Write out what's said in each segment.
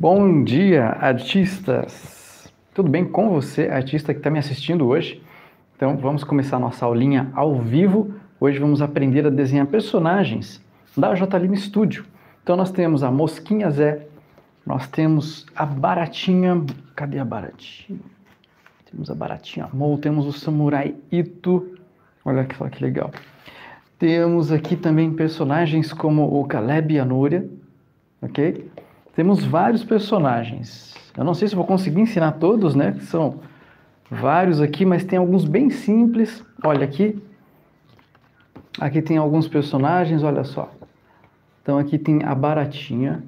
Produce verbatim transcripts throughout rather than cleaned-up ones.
Bom dia, artistas! Tudo bem com você, artista que está me assistindo hoje? Então, vamos começar a nossa aulinha ao vivo. Hoje vamos aprender a desenhar personagens da J Lima Studio. Então, nós temos a Mosquinha Zé, nós temos a Baratinha... Cadê a Baratinha? Temos a Baratinha Mou, temos o Samurai Ito. Olha só que legal. Temos aqui também personagens como o Caleb e a Núria, ok? Temos vários personagens. Eu não sei se vou conseguir ensinar todos, né? São vários aqui, mas tem alguns bem simples. Olha aqui. Aqui tem alguns personagens, olha só. Então aqui tem a Baratinha.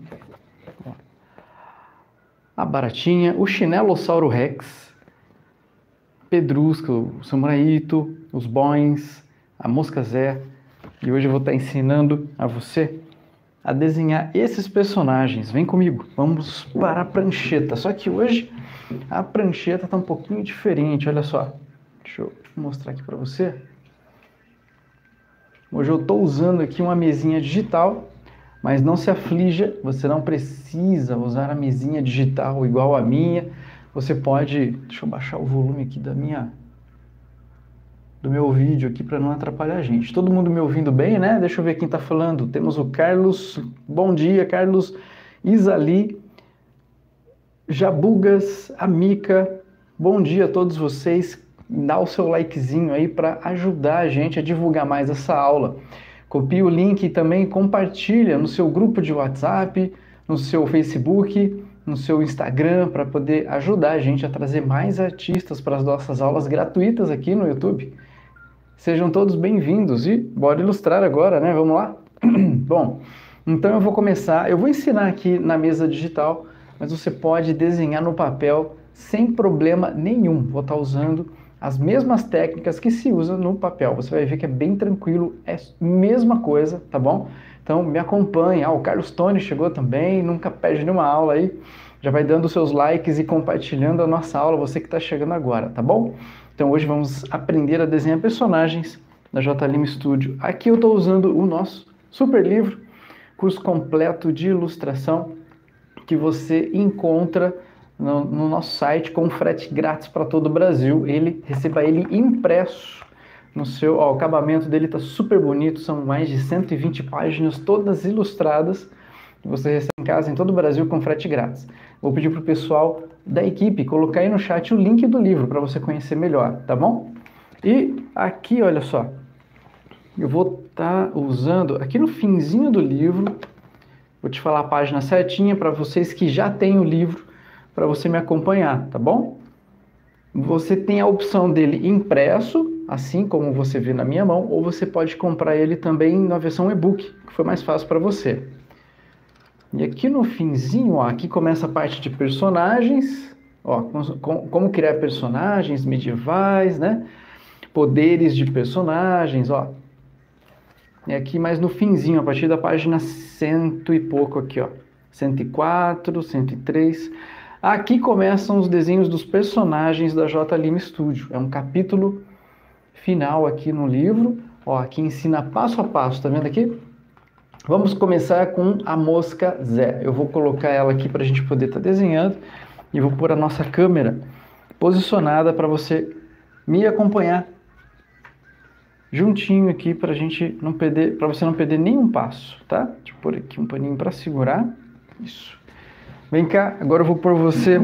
A Baratinha, o Chinelossauro Rex, Pedrusca, o Samurai Ito, os Boings, a Mosca Zé. E hoje eu vou estar ensinando a você a desenhar esses personagens. Vem comigo, vamos para a prancheta. Só que hoje a prancheta está um pouquinho diferente, olha só. Deixa eu mostrar aqui para você. Hoje eu estou usando aqui uma mesinha digital, mas não se aflija, você não precisa usar a mesinha digital igual a minha. Você pode... Deixa eu baixar o volume aqui da minha... do meu vídeo aqui para não atrapalhar a gente. Todo mundo me ouvindo bem, né? Deixa eu ver quem está falando. Temos o Carlos, bom dia, Carlos, Isali, Jabugas, a Mica, bom dia a todos vocês. Dá o seu likezinho aí para ajudar a gente a divulgar mais essa aula. Copia o link e também compartilha no seu grupo de WhatsApp, no seu Facebook, no seu Instagram, para poder ajudar a gente a trazer mais artistas para as nossas aulas gratuitas aqui no YouTube. Sejam todos bem-vindos e bora ilustrar agora, né? Vamos lá? Bom, então eu vou começar, eu vou ensinar aqui na mesa digital, mas você pode desenhar no papel sem problema nenhum. Vou estar usando as mesmas técnicas que se usa no papel. Você vai ver que é bem tranquilo, é a mesma coisa, tá bom? Então me acompanhe. Ah, o Carlos Tony chegou também, nunca perde nenhuma aula aí. Já vai dando seus likes e compartilhando a nossa aula, você que está chegando agora, tá bom? Então hoje vamos aprender a desenhar personagens da J Lima Studio. Aqui eu estou usando o nosso super livro, curso completo de ilustração, que você encontra no, no nosso site com frete grátis para todo o Brasil. Ele, receba ele impresso no seu... Ó, o acabamento dele está super bonito, são mais de cento e vinte páginas, todas ilustradas. Você recebe em casa em todo o Brasil com frete grátis. Vou pedir para o pessoal da equipe colocar aí no chat o link do livro para você conhecer melhor, tá bom? E aqui, olha só, eu vou estar tá usando, aqui no finzinho do livro, vou te falar a página certinha para vocês que já têm o livro, para você me acompanhar, tá bom? Você tem a opção dele impresso, assim como você vê na minha mão, ou você pode comprar ele também na versão e-book, que foi mais fácil para você. E aqui no finzinho, ó, aqui começa a parte de personagens, ó, como, como criar personagens medievais, né? Poderes de personagens, ó. E aqui mais no finzinho, a partir da página cento e pouco aqui, ó. cento e quatro, cento e três. Aqui começam os desenhos dos personagens da J Lima Studio. É um capítulo final aqui no livro, ó, aqui ensina passo a passo, tá vendo aqui? Vamos começar com a Mosca Zé. Eu vou colocar ela aqui para a gente poder estar tá desenhando e vou pôr a nossa câmera posicionada para você me acompanhar juntinho aqui para a gente não perder, para você não perder nenhum passo, tá? Deixa eu pôr aqui um paninho para segurar. Isso. Vem cá, agora eu vou pôr você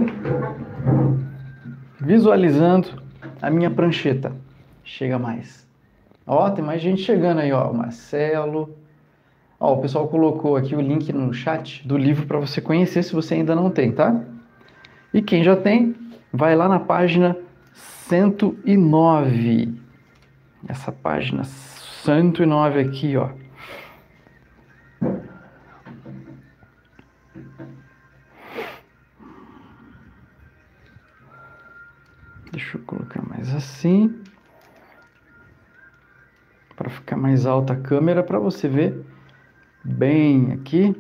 visualizando a minha prancheta. Chega mais. Ó, tem mais gente chegando aí, ó. O Marcelo. Ó, o pessoal colocou aqui o link no chat do livro para você conhecer se você ainda não tem, tá? E quem já tem, vai lá na página cento e nove. Essa página cento e nove aqui, ó. Deixa eu colocar mais assim. Para ficar mais alta a câmera para você ver bem aqui.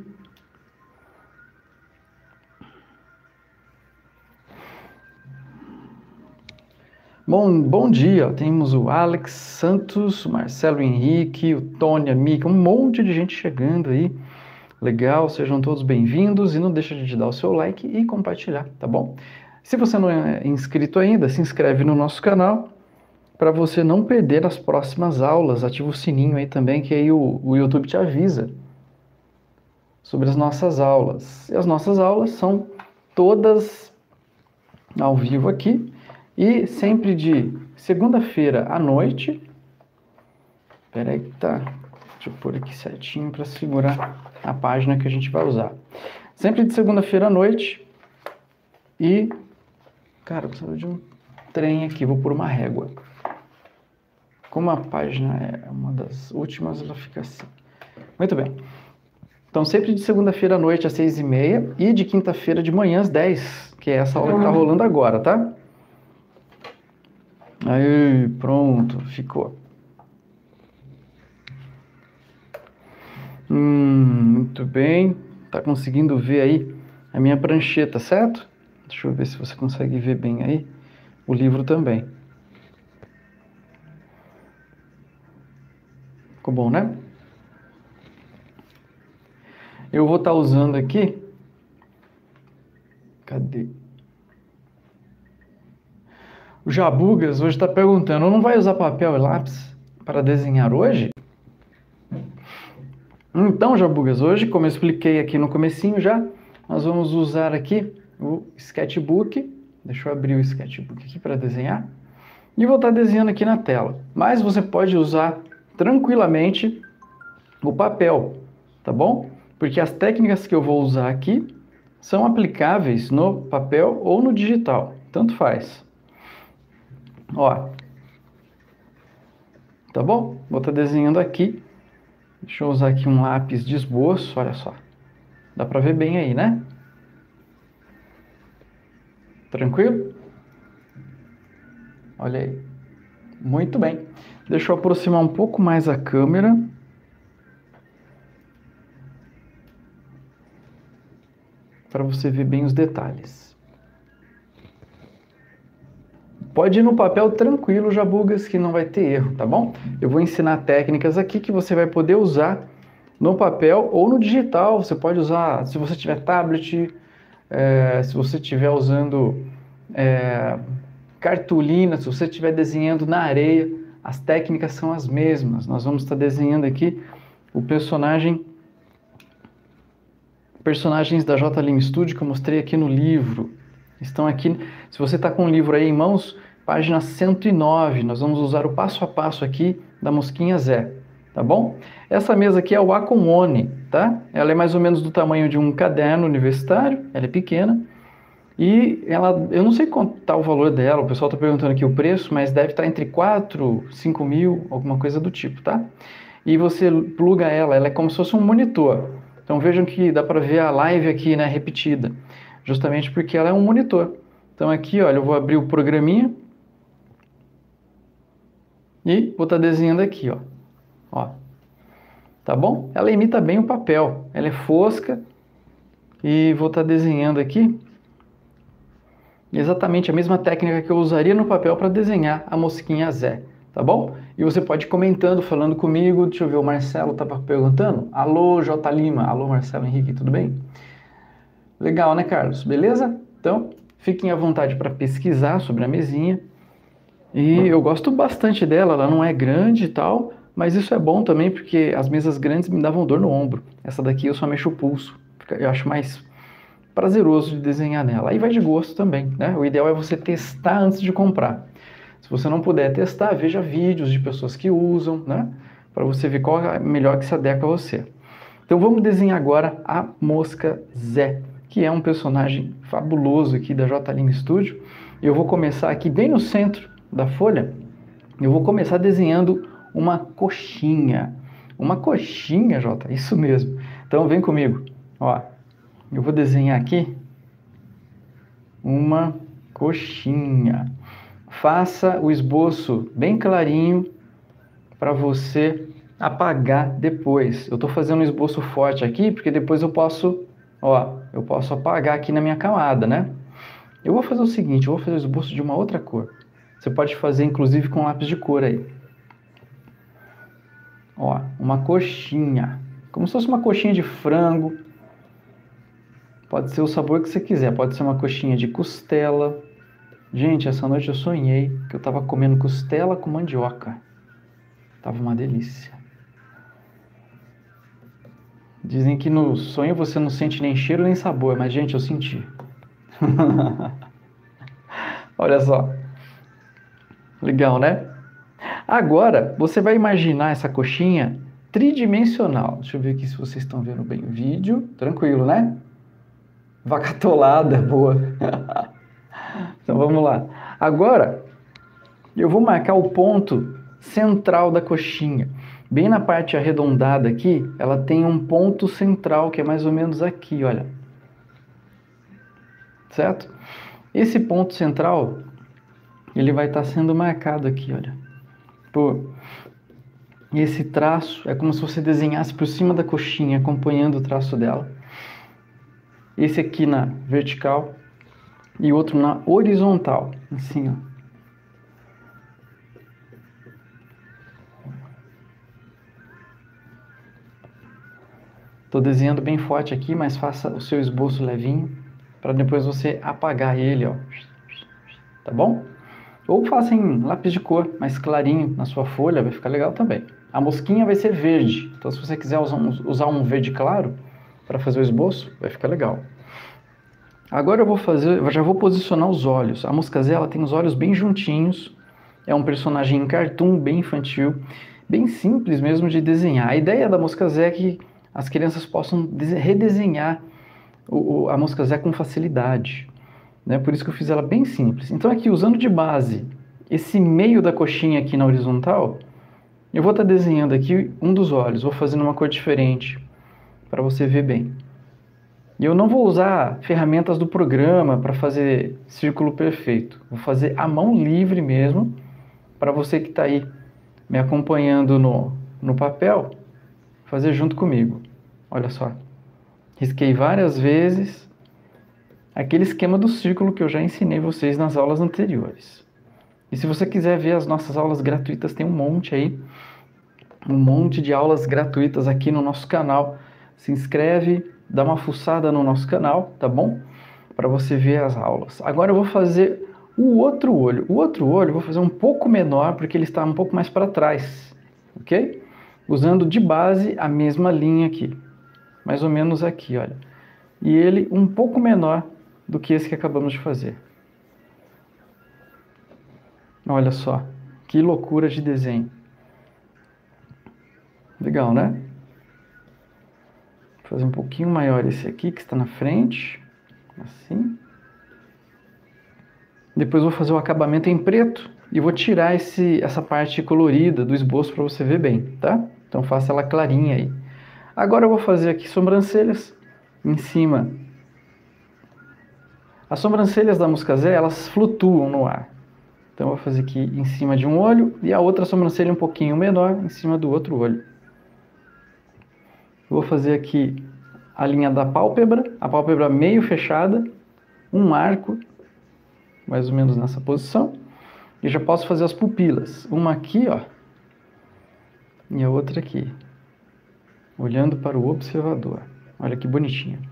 Bom, bom dia, temos o Alex Santos, o Marcelo Henrique, o Tony, a Mica, um monte de gente chegando aí. Legal, sejam todos bem-vindos e não deixa de dar o seu like e compartilhar, tá bom? Se você não é inscrito ainda, se inscreve no nosso canal para você não perder as próximas aulas. Ativa o sininho aí também, que aí o, o YouTube te avisa sobre as nossas aulas. E as nossas aulas são todas ao vivo aqui e sempre de segunda-feira à noite. Espera aí que tá... Deixa eu pôr aqui certinho para segurar a página que a gente vai usar. Sempre de segunda-feira à noite. E... Cara, eu preciso de um trem aqui. Vou pôr uma régua. Como a página é uma das últimas, ela fica assim. Muito bem. Então, sempre de segunda-feira à noite às seis e meia e de quinta-feira de manhã às dez, que é essa aula que tá rolando agora, tá? Aí, pronto, ficou. Hum, muito bem. Tá conseguindo ver aí a minha prancheta, certo? Deixa eu ver se você consegue ver bem aí. O livro também. Ficou bom, né? Eu vou estar usando aqui... Cadê? O Jabugas hoje está perguntando, não vai usar papel e lápis para desenhar hoje? Então, Jabugas, hoje, como eu expliquei aqui no comecinho já, nós vamos usar aqui o sketchbook. Deixa eu abrir o sketchbook aqui para desenhar. E vou estar desenhando aqui na tela. Mas você pode usar tranquilamente o papel, tá bom? Porque as técnicas que eu vou usar aqui são aplicáveis no papel ou no digital, tanto faz. Ó, tá bom? Vou estar desenhando aqui. Deixa eu usar aqui um lápis de esboço, olha só. Dá para ver bem aí, né? Tranquilo? Olha aí. Muito bem. Deixa eu aproximar um pouco mais a câmera. Para você ver bem os detalhes. Pode ir no papel tranquilo, Jabugas, que não vai ter erro, tá bom? Eu vou ensinar técnicas aqui que você vai poder usar no papel ou no digital. Você pode usar, se você tiver tablet, é, se você estiver usando é, cartolina, se você estiver desenhando na areia, as técnicas são as mesmas. Nós vamos estar desenhando aqui o personagem... personagens da J Lima Studio que eu mostrei aqui no livro. Estão aqui, se você está com o livro aí em mãos, página cento e nove, nós vamos usar o passo a passo aqui da Mosquinha Zé, tá bom? Essa mesa aqui é o Acomone, tá? Ela é mais ou menos do tamanho de um caderno universitário, ela é pequena, e ela, eu não sei quanto está o valor dela, o pessoal está perguntando aqui o preço, mas deve estar entre quatro, cinco mil, alguma coisa do tipo, tá? E você pluga ela, ela é como se fosse um monitor. Então vejam que dá para ver a live aqui, né, repetida, justamente porque ela é um monitor. Então aqui, olha, eu vou abrir o programinha e vou estar desenhando aqui, ó. Ó. Tá bom? Ela imita bem o papel, ela é fosca e vou estar desenhando aqui exatamente a mesma técnica que eu usaria no papel para desenhar a Mosquinha Zé. Tá bom? E você pode ir comentando, falando comigo. Deixa eu ver, o Marcelo estava perguntando. Alô, J Lima. Alô, Marcelo Henrique, tudo bem? Legal, né, Carlos? Beleza? Então, fiquem à vontade para pesquisar sobre a mesinha. E eu gosto bastante dela, ela não é grande e tal, mas isso é bom também porque as mesas grandes me davam dor no ombro. Essa daqui eu só mexo o pulso. Eu acho mais prazeroso de desenhar nela. Aí vai de gosto também, né? O ideal é você testar antes de comprar. Se você não puder testar, veja vídeos de pessoas que usam, né? Para você ver qual é melhor que se adequa a você. Então vamos desenhar agora a Mosca Zé, que é um personagem fabuloso aqui da J Lima Studio. Eu vou começar aqui bem no centro da folha, eu vou começar desenhando uma coxinha. Uma coxinha, Jota, isso mesmo. Então vem comigo, ó. Eu vou desenhar aqui uma coxinha. Faça o esboço bem clarinho para você apagar depois. Eu estou fazendo um esboço forte aqui porque depois eu posso, ó, eu posso apagar aqui na minha camada, né? Eu vou fazer o seguinte, eu vou fazer o esboço de uma outra cor. Você pode fazer inclusive com lápis de cor aí. Ó, uma coxinha. Como se fosse uma coxinha de frango. Pode ser o sabor que você quiser. Pode ser uma coxinha de costela. Gente, essa noite eu sonhei que eu estava comendo costela com mandioca. Tava uma delícia. Dizem que no sonho você não sente nem cheiro nem sabor, mas gente, eu senti. Olha só. Legal, né? Agora, você vai imaginar essa coxinha tridimensional. Deixa eu ver aqui se vocês estão vendo bem o vídeo. Tranquilo, né? Vaca atolada, boa. Então vamos lá. Agora, eu vou marcar o ponto central da coxinha. Bem na parte arredondada aqui, ela tem um ponto central, que é mais ou menos aqui, olha. Certo? Esse ponto central, ele vai estar sendo marcado aqui, olha. Por esse traço, é como se você desenhasse por cima da coxinha, acompanhando o traço dela. Esse aqui na vertical e outro na horizontal, assim, ó. Estou desenhando bem forte aqui, mas faça o seu esboço levinho, para depois você apagar ele, ó. Tá bom? Ou faça em lápis de cor, mais clarinho na sua folha, vai ficar legal também. A mosquinha vai ser verde, então se você quiser usar um, usar um verde claro para fazer o esboço, vai ficar legal. Agora eu vou fazer, eu já vou posicionar os olhos. A Mosca Zé, ela tem os olhos bem juntinhos, é um personagem em cartoon, bem infantil, bem simples mesmo de desenhar. A ideia da Mosca Zé é que as crianças possam redesenhar o, a Mosca Zé com facilidade, né? Por isso que eu fiz ela bem simples. Então aqui, usando de base esse meio da coxinha aqui na horizontal, eu vou estar desenhando aqui um dos olhos, vou fazendo uma cor diferente, para você ver bem. E eu não vou usar ferramentas do programa para fazer círculo perfeito. Vou fazer à mão livre mesmo, para você que está aí me acompanhando no, no papel, fazer junto comigo. Olha só. Risquei várias vezes aquele esquema do círculo que eu já ensinei vocês nas aulas anteriores. E se você quiser ver as nossas aulas gratuitas, tem um monte aí. Um monte de aulas gratuitas aqui no nosso canal. Se inscreve, dá uma fuçada no nosso canal, tá bom? Para você ver as aulas. Agora eu vou fazer o outro olho. O outro olho eu vou fazer um pouco menor, porque ele está um pouco mais para trás, ok? Usando de base a mesma linha aqui. Mais ou menos aqui, olha. E ele um pouco menor do que esse que acabamos de fazer. Olha só, que loucura de desenho. Legal, né? Vou fazer um pouquinho maior esse aqui que está na frente, assim. Depois vou fazer o acabamento em preto e vou tirar esse, essa parte colorida do esboço para você ver bem, tá? Então faça ela clarinha aí. Agora eu vou fazer aqui sobrancelhas em cima. As sobrancelhas da Mosca Zé, elas flutuam no ar. Então eu vou fazer aqui em cima de um olho e a outra sobrancelha um pouquinho menor em cima do outro olho. Vou fazer aqui a linha da pálpebra, a pálpebra meio fechada, um arco, mais ou menos nessa posição. E já posso fazer as pupilas, uma aqui, ó, e a outra aqui, olhando para o observador. Olha que bonitinho.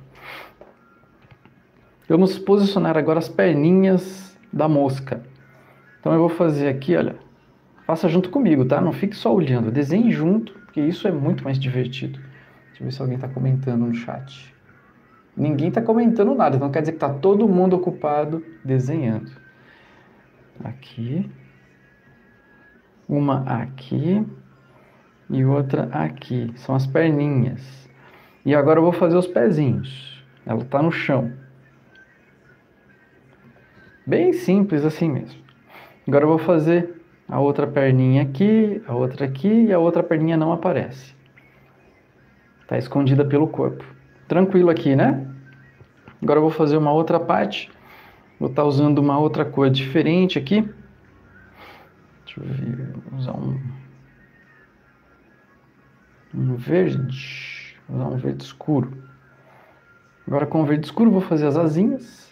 Vamos posicionar agora as perninhas da mosca. Então eu vou fazer aqui, olha, faça junto comigo, tá? Não fique só olhando, desenhe junto, porque isso é muito mais divertido. Deixa eu ver se alguém está comentando no chat. Ninguém está comentando nada, então quer dizer que está todo mundo ocupado desenhando. Aqui. Uma aqui. E outra aqui. São as perninhas. E agora eu vou fazer os pezinhos. Ela está no chão. Bem simples assim mesmo. Agora eu vou fazer a outra perninha aqui, a outra aqui e a outra perninha não aparece. Está escondida pelo corpo. Tranquilo aqui, né? Agora eu vou fazer uma outra parte. Vou estar usando uma outra cor diferente aqui. Deixa eu ver, vou usar um, um verde. Vou usar um verde escuro. Agora com o verde escuro vou fazer as asinhas.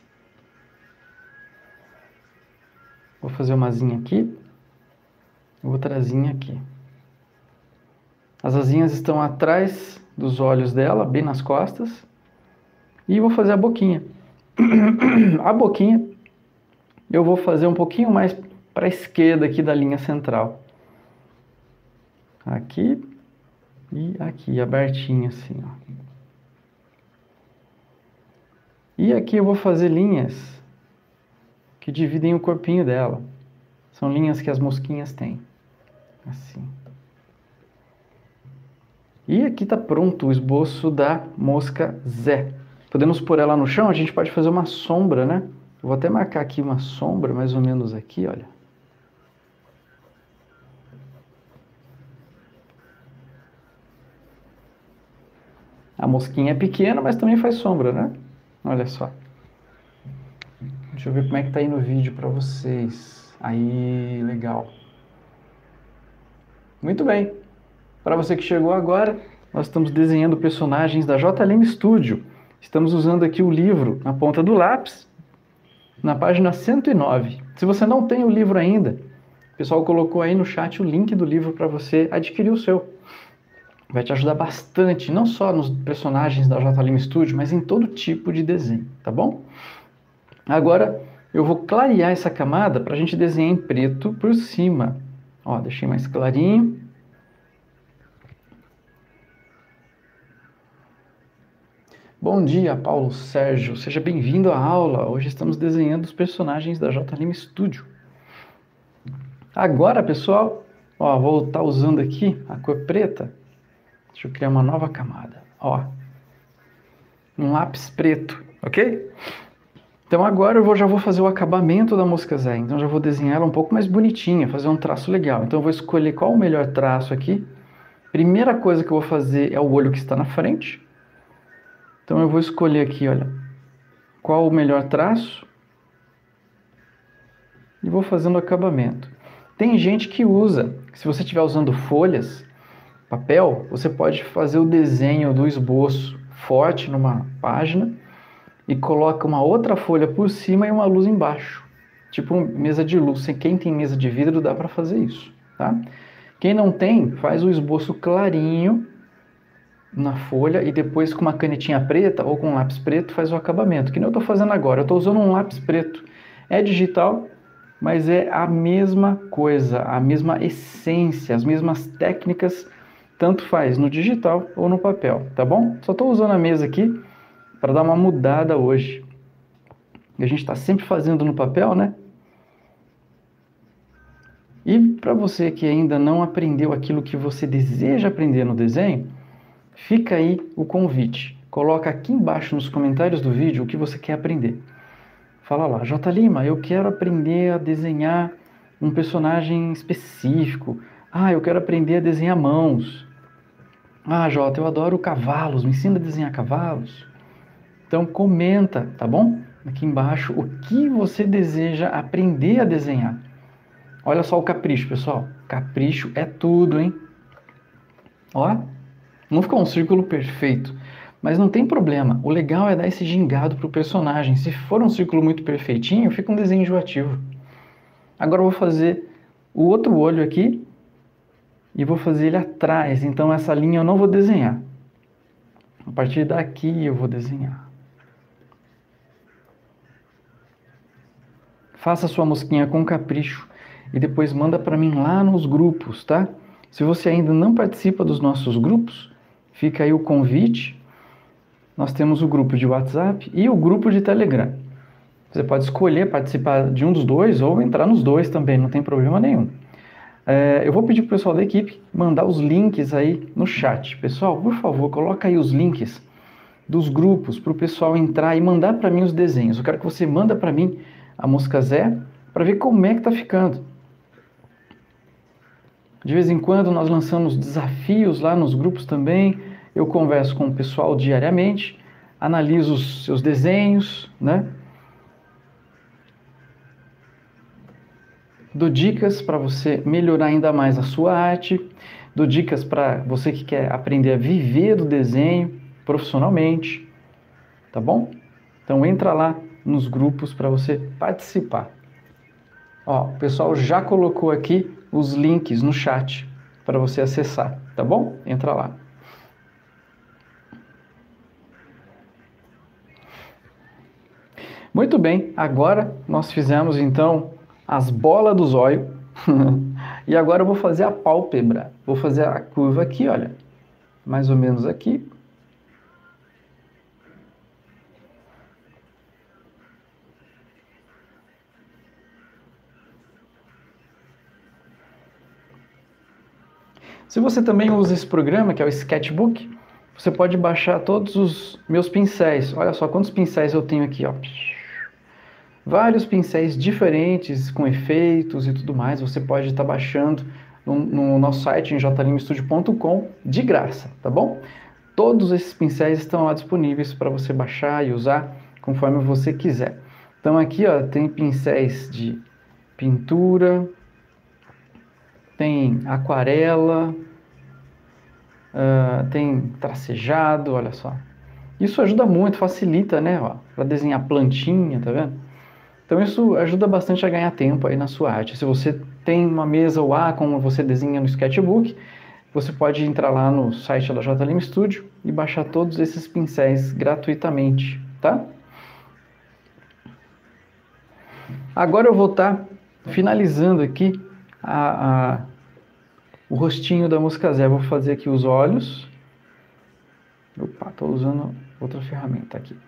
Vou fazer uma asinha aqui. Outra asinha aqui. As asinhas estão atrás dos olhos dela, bem nas costas. E vou fazer a boquinha. A boquinha eu vou fazer um pouquinho mais para a esquerda aqui da linha central. Aqui e aqui, abertinho assim, ó. E aqui eu vou fazer linhas que dividem o corpinho dela. São linhas que as mosquinhas têm. Assim. E aqui está pronto o esboço da mosca Zé. Podemos pôr ela no chão, a gente pode fazer uma sombra, né? Eu vou até marcar aqui uma sombra, mais ou menos aqui, olha. A mosquinha é pequena, mas também faz sombra, né? Olha só. Deixa eu ver como é que tá aí no vídeo para vocês. Aí, legal. Muito bem. Para você que chegou agora, nós estamos desenhando personagens da J L M Studio. Estamos usando aqui o livro na ponta do lápis, na página cento e nove. Se você não tem o livro ainda, o pessoal colocou aí no chat o link do livro para você adquirir o seu. Vai te ajudar bastante, não só nos personagens da J L M Studio, mas em todo tipo de desenho, tá bom? Agora eu vou clarear essa camada para a gente desenhar em preto por cima. Ó, deixei mais clarinho. Bom dia, Paulo Sérgio. Seja bem-vindo à aula. Hoje estamos desenhando os personagens da J L M Studio. Agora, pessoal, ó, vou estar usando aqui a cor preta. Deixa eu criar uma nova camada. Ó, um lápis preto, ok? Então agora eu vou, já vou fazer o acabamento da mosca Zé. Então já vou desenhar ela um pouco mais bonitinha, fazer um traço legal. Então eu vou escolher qual o melhor traço aqui. Primeira coisa que eu vou fazer é o olho que está na frente. Então eu vou escolher aqui, olha, qual o melhor traço. E vou fazendo o acabamento. Tem gente que usa, se você estiver usando folhas, papel, você pode fazer o desenho do esboço forte numa página e coloca uma outra folha por cima e uma luz embaixo. Tipo mesa de luz. Quem tem mesa de vidro dá para fazer isso, tá? Quem não tem, faz o esboço clarinho na folha e depois com uma canetinha preta ou com um lápis preto faz o acabamento, que nem eu estou fazendo agora. Eu estou usando um lápis preto. É digital, mas é a mesma coisa, a mesma essência, as mesmas técnicas, tanto faz no digital ou no papel, tá bom? Só estou usando a mesa aqui para dar uma mudada hoje. E a gente está sempre fazendo no papel, né? E para você que ainda não aprendeu aquilo que você deseja aprender no desenho, fica aí o convite. Coloca aqui embaixo nos comentários do vídeo o que você quer aprender. Fala lá, J. Lima, eu quero aprender a desenhar um personagem específico. Ah, eu quero aprender a desenhar mãos. Ah, Jota, eu adoro cavalos, me ensina a desenhar cavalos. Então comenta, tá bom? Aqui embaixo o que você deseja aprender a desenhar. Olha só o capricho, pessoal. Capricho é tudo, hein? Ó, não ficou um círculo perfeito, mas não tem problema. O legal é dar esse gingado pro personagem. Se for um círculo muito perfeitinho, fica um desenho enjoativo. Agora eu vou fazer o outro olho aqui e vou fazer ele atrás. Então essa linha eu não vou desenhar. A partir daqui eu vou desenhar. Faça sua mosquinha com capricho e depois manda para mim lá nos grupos, tá? Se você ainda não participa dos nossos grupos, fica aí o convite. Nós temos o grupo de WhatsApp e o grupo de Telegram. Você pode escolher participar de um dos dois ou entrar nos dois também, não tem problema nenhum. É, eu vou pedir para o pessoal da equipe mandar os links aí no chat. Pessoal, por favor, coloca aí os links dos grupos para o pessoal entrar e mandar para mim os desenhos. Eu quero que você manda para mim a mosca Zé para ver como é que está ficando. De vez em quando nós lançamos desafios lá nos grupos também. Eu converso com o pessoal diariamente, analiso os seus desenhos, né? Dou dicas para você melhorar ainda mais a sua arte. Dou dicas para você que quer aprender a viver do desenho profissionalmente, tá bom? Então entra lá nos grupos para você participar. Ó, o pessoal já colocou aqui os links no chat para você acessar, tá bom? Entra lá. Muito bem, agora nós fizemos então as bolas dos olhos. E agora eu vou fazer a pálpebra. Vou fazer a curva aqui, olha. Mais ou menos aqui. Se você também usa esse programa, que é o Sketchbook, você pode baixar todos os meus pincéis. Olha só quantos pincéis eu tenho aqui, ó. Vários pincéis diferentes, com efeitos e tudo mais. Você pode estar baixando no, no nosso site, em j lima studio ponto com, de graça, tá bom? Todos esses pincéis estão lá disponíveis para você baixar e usar conforme você quiser. Então aqui, ó, tem pincéis de pintura, tem aquarela, uh, tem tracejado, olha só. Isso ajuda muito, facilita, né, ó, para desenhar plantinha, tá vendo? Então isso ajuda bastante a ganhar tempo aí na sua arte. Se você tem uma mesa U A como você desenha no Sketchbook, você pode entrar lá no site da J Lima Studio e baixar todos esses pincéis gratuitamente, tá? Agora eu vou estar finalizando aqui a, a, o rostinho da Mosca Zé. Vou fazer aqui os olhos. Opa, estou usando outra ferramenta aqui.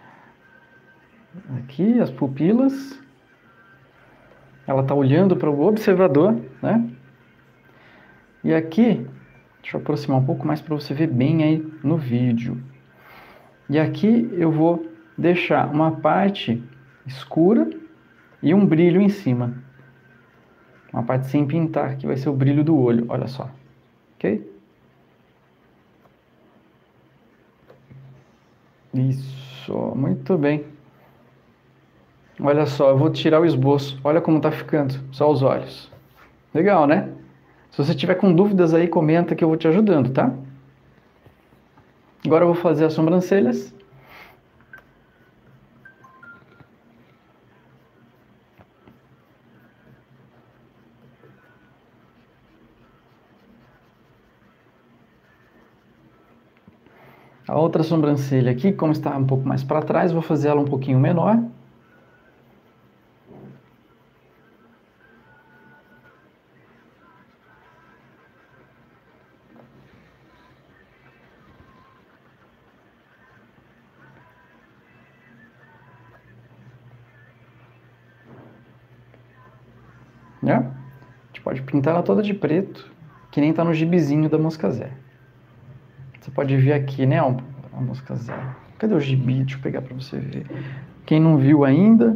Aqui as pupilas. Ela está olhando para o observador, né? E aqui, deixa eu aproximar um pouco mais para você ver bem aí no vídeo. E aqui eu vou deixar uma parte escura e um brilho em cima. Uma parte sem pintar, que vai ser o brilho do olho, olha só. Ok? Isso, muito bem. Olha só, eu vou tirar o esboço. Olha como tá ficando, só os olhos. Legal, né? Se você tiver com dúvidas aí, comenta que eu vou te ajudando, tá? Agora eu vou fazer as sobrancelhas. A outra sobrancelha aqui, como está um pouco mais para trás, vou fazer ela um pouquinho menor. Né? A gente pode pintar ela toda de preto, que nem tá no gibizinho da Mosca Zé. Você pode ver aqui, né, a Mosca Zé. Cadê o gibi? Deixa eu pegar para você ver. Quem não viu ainda...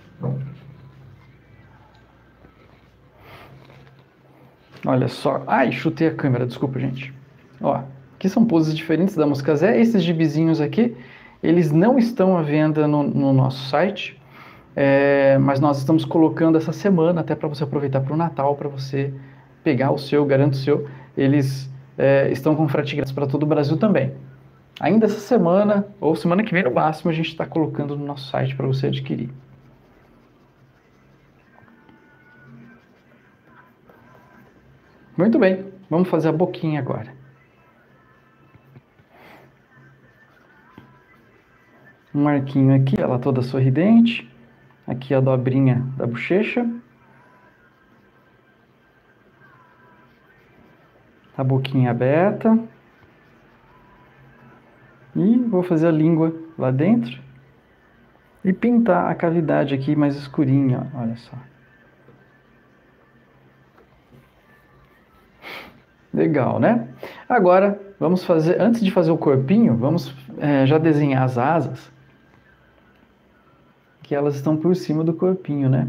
Olha só. Ai, chutei a câmera, desculpa, gente. Ó, aqui são poses diferentes da Mosca Zé. Esses gibizinhos aqui, eles não estão à venda no, no nosso site, é, mas nós estamos colocando essa semana, até para você aproveitar para o Natal, para você pegar o seu, garanto o seu. Eles é, estão com frete grátis para todo o Brasil também. Ainda essa semana, ou semana que vem no máximo, a gente está colocando no nosso site para você adquirir. Muito bem, vamos fazer a boquinha agora. Um marquinho aqui, ela toda sorridente. Aqui a dobrinha da bochecha. A boquinha aberta. E vou fazer a língua lá dentro. E pintar a cavidade aqui mais escurinha, ó, olha só. Legal, né? Agora, vamos fazer, antes de fazer o corpinho, vamos é, já desenhar as asas. Que elas estão por cima do corpinho, né?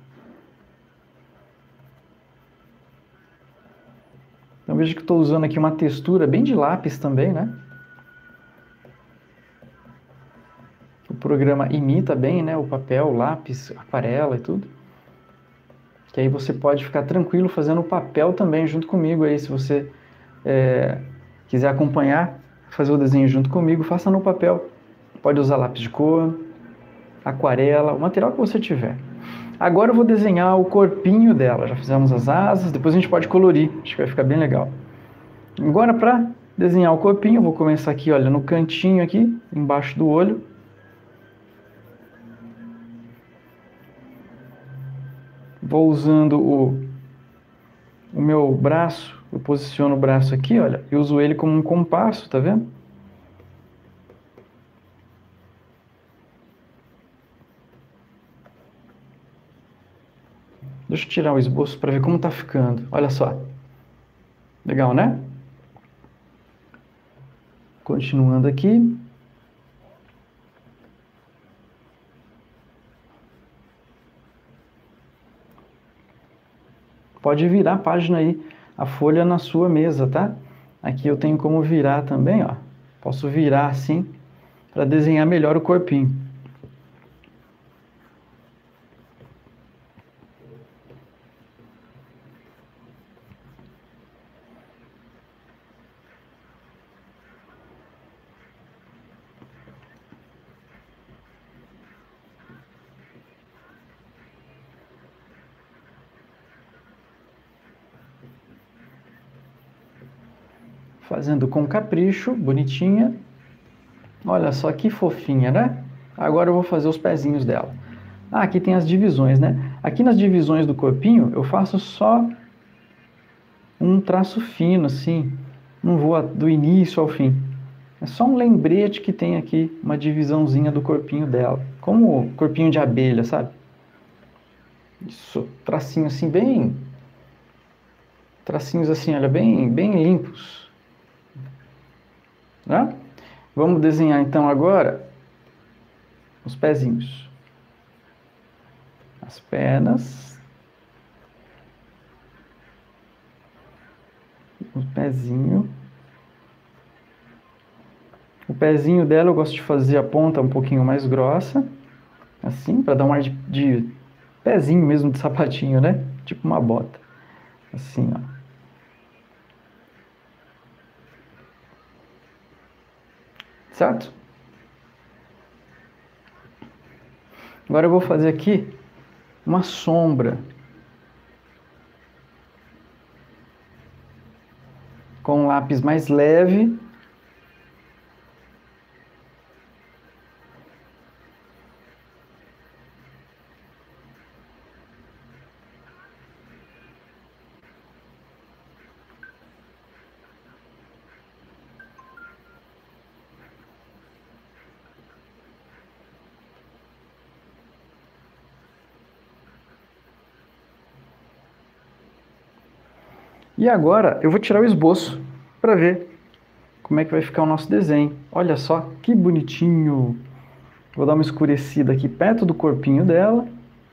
Então veja que estou usando aqui uma textura bem de lápis também, né? O programa imita bem, né? O papel, o lápis, aquarela e tudo. Que aí você pode ficar tranquilo fazendo o papel também junto comigo aí, se você é, quiser acompanhar, fazer o desenho junto comigo, faça no papel. Pode usar lápis de cor, aquarela, o material que você tiver. Agora eu vou desenhar o corpinho dela. Já fizemos as asas, depois a gente pode colorir, acho que vai ficar bem legal. Agora para desenhar o corpinho, eu vou começar aqui, olha, no cantinho aqui, embaixo do olho. vou usando o, o meu braço, eu posiciono o braço aqui, olha, e uso ele como um compasso, tá vendo? Deixa eu tirar o esboço para ver como tá ficando. Olha só. Legal, né? Continuando aqui. Pode virar a página aí, a folha na sua mesa, tá? Aqui eu tenho como virar também, ó. Posso virar assim para desenhar melhor o corpinho. Fazendo com capricho, bonitinha. Olha só que fofinha, né? Agora eu vou fazer os pezinhos dela. Ah, aqui tem as divisões, né? Aqui nas divisões do corpinho, eu faço só um traço fino, assim. Não vou do início ao fim. É só um lembrete que tem aqui uma divisãozinha do corpinho dela. Como corpinho de abelha, sabe? Isso, tracinho assim bem... Tracinhos assim, olha, bem, bem limpos. Né? Vamos desenhar então agora os pezinhos. As pernas. O pezinho. O pezinho dela eu gosto de fazer a ponta um pouquinho mais grossa. Assim, para dar um ar de, de pezinho mesmo, de sapatinho, né? Tipo uma bota. Assim, ó. Certo? Agora eu vou fazer aqui uma sombra. Com um lápis mais leve. E agora eu vou tirar o esboço para ver como é que vai ficar o nosso desenho. Olha só que bonitinho. Vou dar uma escurecida aqui perto do corpinho dela.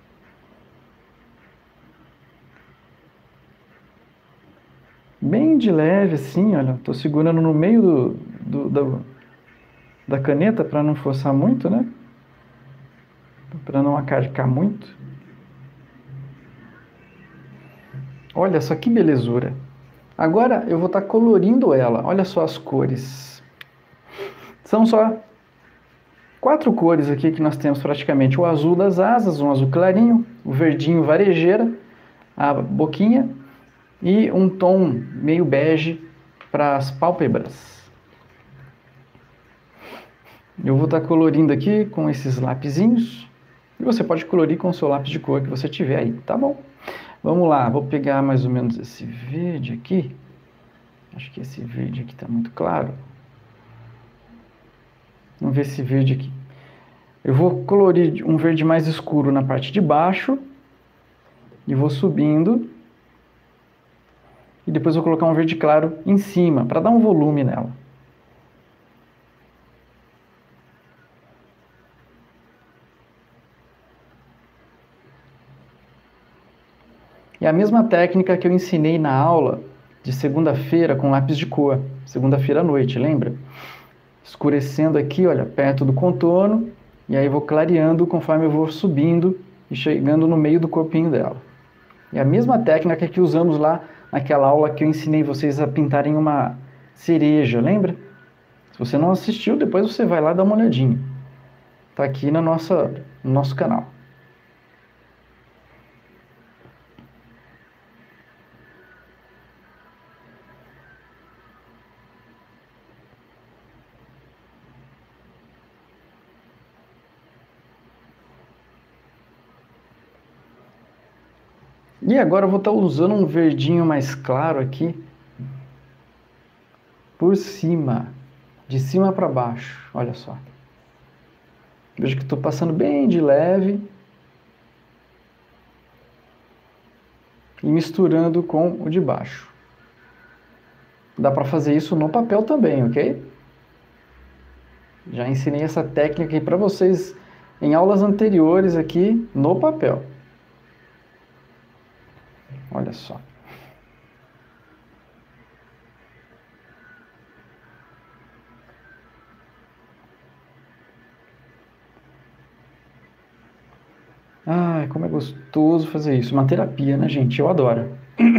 Bem de leve assim, olha. Tô segurando no meio do, do, do da caneta para não forçar muito, né? Para não acarcar muito. Olha só que belezura. Agora eu vou estar colorindo ela. Olha só as cores. São só quatro cores aqui que nós temos praticamente. O azul das asas, um azul clarinho, o verdinho varejeira, a boquinha e um tom meio bege para as pálpebras. Eu vou estar colorindo aqui com esses lapisinhos. E você pode colorir com o seu lápis de cor que você tiver aí, tá bom? Vamos lá, vou pegar mais ou menos esse verde aqui. Acho que esse verde aqui está muito claro. Vamos ver esse verde aqui. Eu vou colorir um verde mais escuro na parte de baixo. E vou subindo. E depois vou colocar um verde claro em cima, para dar um volume nela. E a mesma técnica que eu ensinei na aula de segunda-feira com lápis de cor. Segunda-feira à noite, lembra? Escurecendo aqui, olha, perto do contorno. E aí vou clareando conforme eu vou subindo e chegando no meio do corpinho dela. E a mesma técnica que usamos lá naquela aula que eu ensinei vocês a pintarem uma cereja, lembra? Se você não assistiu, depois você vai lá dar uma olhadinha. Tá aqui na nossa, no nosso canal. E agora eu vou estar usando um verdinho mais claro aqui, por cima, de cima para baixo, olha só. Veja que estou passando bem de leve e misturando com o de baixo. Dá para fazer isso no papel também, ok? Já ensinei essa técnica aí para vocês em aulas anteriores aqui no papel. Olha só. Ai, como é gostoso fazer isso. Uma terapia, né, gente? Eu adoro.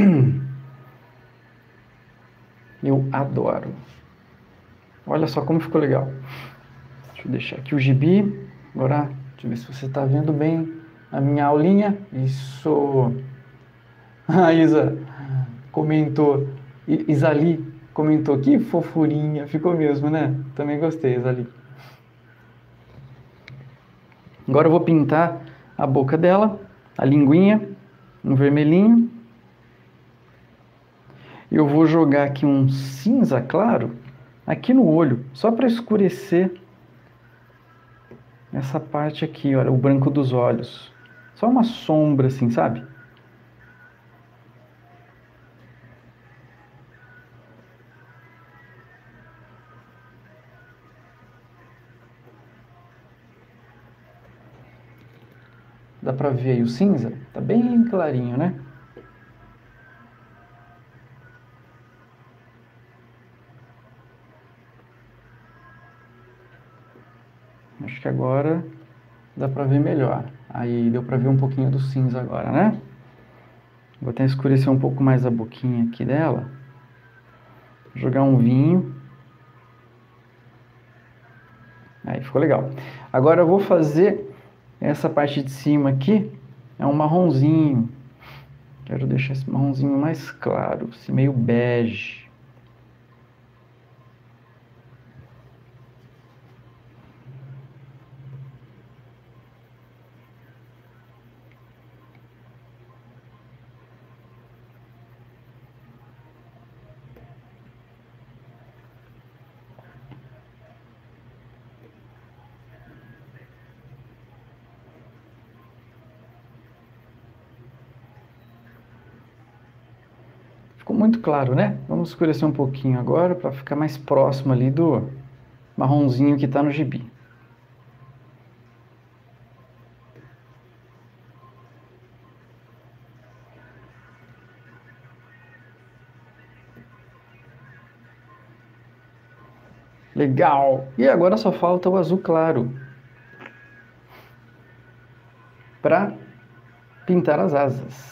Eu adoro. Olha só como ficou legal. Deixa eu deixar aqui o gibi. Agora, deixa eu ver se você está vendo bem a minha aulinha. Isso. A Isa comentou. Isali comentou. Que fofurinha. Ficou mesmo, né? Também gostei, Isali. Agora eu vou pintar a boca dela, a linguinha, um vermelhinho. E eu vou jogar aqui um cinza claro aqui no olho, só para escurecer essa parte aqui, olha, o branco dos olhos. Só uma sombra assim, sabe? Dá pra ver aí o cinza? Tá bem clarinho, né? Acho que agora dá pra ver melhor. Aí deu pra ver um pouquinho do cinza agora, né? Vou até escurecer um pouco mais a boquinha aqui dela. Jogar um vinho. Aí ficou legal. Agora eu vou fazer essa parte de cima aqui, é um marronzinho. Quero deixar esse marronzinho mais claro, assim, meio bege. Ficou muito claro, né? Vamos escurecer um pouquinho agora para ficar mais próximo ali do marronzinho que está no gibi. Legal! E agora só falta o azul claro para pintar as asas.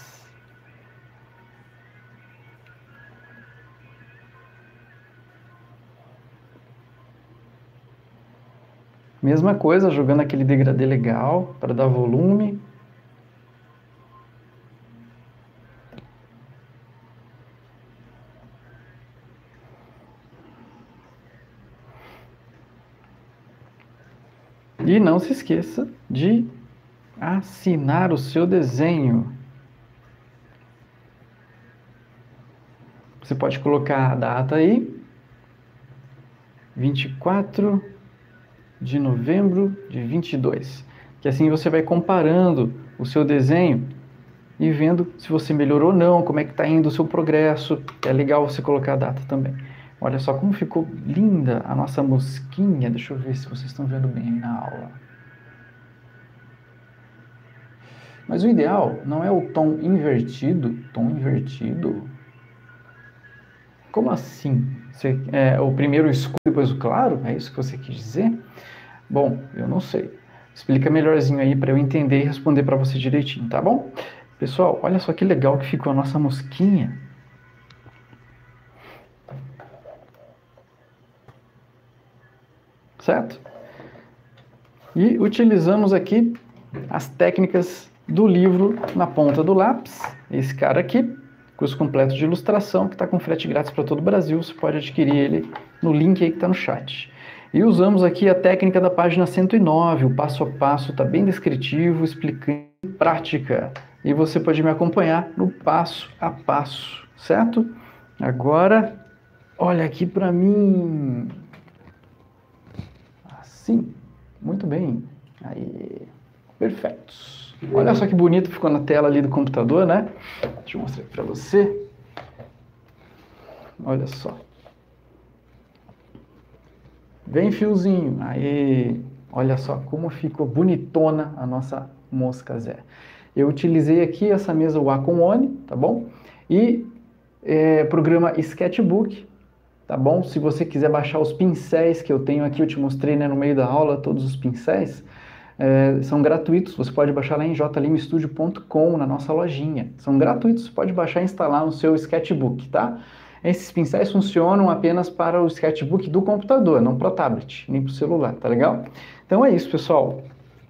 Mesma coisa, jogando aquele degradê legal para dar volume. E não se esqueça de assinar o seu desenho. Você pode colocar a data aí, vinte e quatro de novembro de vinte e dois, que assim você vai comparando o seu desenho e vendo se você melhorou ou não, como é que está indo o seu progresso. É legal você colocar a data também. Olha só como ficou linda a nossa mosquinha. Deixa eu ver se vocês estão vendo bem aí na aula. Mas o ideal não é o tom invertido. Tom invertido? Como assim? Você, é, o primeiro escuro, depois o claro? É isso que você quis dizer? Bom, eu não sei. Explica melhorzinho aí para eu entender e responder para você direitinho, tá bom? Pessoal, olha só que legal que ficou a nossa mosquinha. Certo? E utilizamos aqui as técnicas do livro na ponta do lápis. Esse cara aqui, curso completo de ilustração, que está com frete grátis para todo o Brasil. Você pode adquirir ele no link aí que está no chat. E usamos aqui a técnica da página cento e nove. O passo a passo está bem descritivo, explicando em prática e você pode me acompanhar no passo a passo, certo? Agora, olha aqui para mim. Assim, muito bem. Aí, perfeitos. Olha só que bonito ficou na tela ali do computador, né? Deixa eu mostrar aqui para você. Olha só. Bem fiozinho. Aí, olha só como ficou bonitona a nossa mosca Zé. Eu utilizei aqui essa mesa Wacom One, tá bom? E é, programa Sketchbook, tá bom? Se você quiser baixar os pincéis que eu tenho aqui, eu te mostrei, né, no meio da aula, todos os pincéis, é, são gratuitos, você pode baixar lá em j lima studio ponto com, na nossa lojinha. São gratuitos, você pode baixar e instalar no seu Sketchbook, tá? Esses pincéis funcionam apenas para o Sketchbook do computador, não para o tablet, nem para o celular, tá legal? Então é isso, pessoal.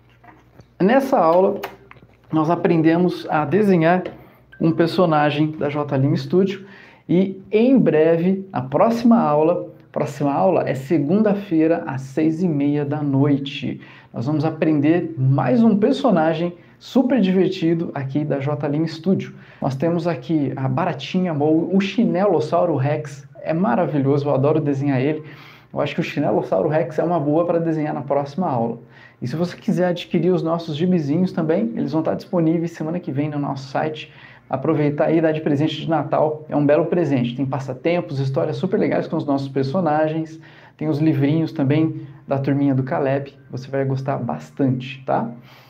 Nessa aula, nós aprendemos a desenhar um personagem da J Lima Studio e em breve, a próxima aula, próxima aula é segunda-feira às seis e meia da noite. Nós vamos aprender mais um personagem super divertido aqui da J Lima Studio. Nós temos aqui a Baratinha, o Chinelossauro Rex, é maravilhoso, eu adoro desenhar ele. Eu acho que o Chinelossauro Rex é uma boa para desenhar na próxima aula. E se você quiser adquirir os nossos gibizinhos também, eles vão estar disponíveis semana que vem no nosso site. Aproveitar aí e dar de presente de Natal, é um belo presente. Tem passatempos, histórias super legais com os nossos personagens, tem os livrinhos também da turminha do Caleb, você vai gostar bastante, tá?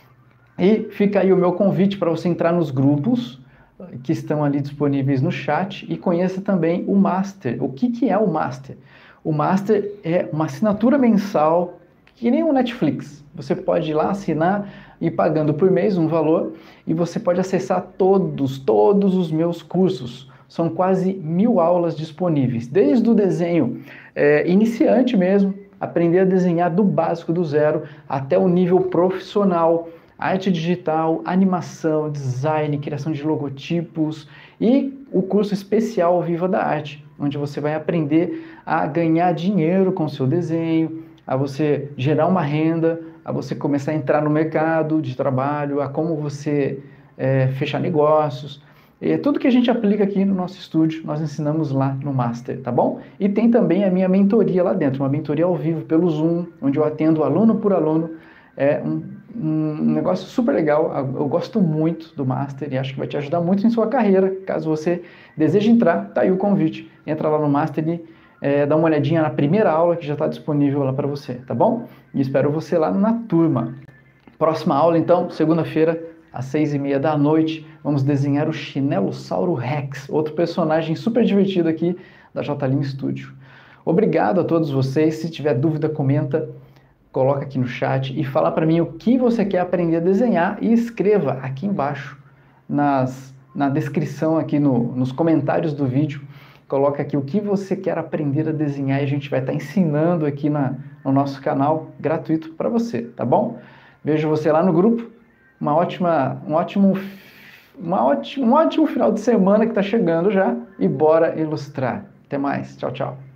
E fica aí o meu convite para você entrar nos grupos que estão ali disponíveis no chat e conheça também o Master. O que, que é o Master? O Master é uma assinatura mensal, que nem o Netflix. Você pode ir lá assinar e pagando por mês um valor e você pode acessar todos, todos os meus cursos. São quase mil aulas disponíveis, desde o desenho é, iniciante mesmo, aprender a desenhar do básico, do zero, até o nível profissional, arte digital, animação, design, criação de logotipos e o curso especial Viva da Arte, onde você vai aprender a ganhar dinheiro com o seu desenho, a você gerar uma renda, a você começar a entrar no mercado de trabalho, a como você é, fechar negócios. É tudo que a gente aplica aqui no nosso estúdio, nós ensinamos lá no Master, tá bom? E tem também a minha mentoria lá dentro, uma mentoria ao vivo pelo Zoom, onde eu atendo aluno por aluno. É um, um negócio super legal, eu gosto muito do Master e acho que vai te ajudar muito em sua carreira. Caso você deseje entrar, tá aí o convite. Entra lá no Master e é, dá uma olhadinha na primeira aula que já está disponível lá para você, tá bom? E espero você lá na turma. Próxima aula, então, segunda-feira, às seis e meia da noite, vamos desenhar o Chinelossauro Rex, outro personagem super divertido aqui da J Lima Studio. Obrigado a todos vocês. Se tiver dúvida, comenta, coloca aqui no chat e fala para mim o que você quer aprender a desenhar e escreva aqui embaixo nas, na descrição, aqui no, nos comentários do vídeo. Coloca aqui o que você quer aprender a desenhar e a gente vai estar ensinando aqui na, no nosso canal gratuito para você, tá bom? Vejo você lá no grupo. Uma ótima, um, ótimo, uma ótimo, um ótimo final de semana que está chegando já e bora ilustrar. Até mais. Tchau, tchau.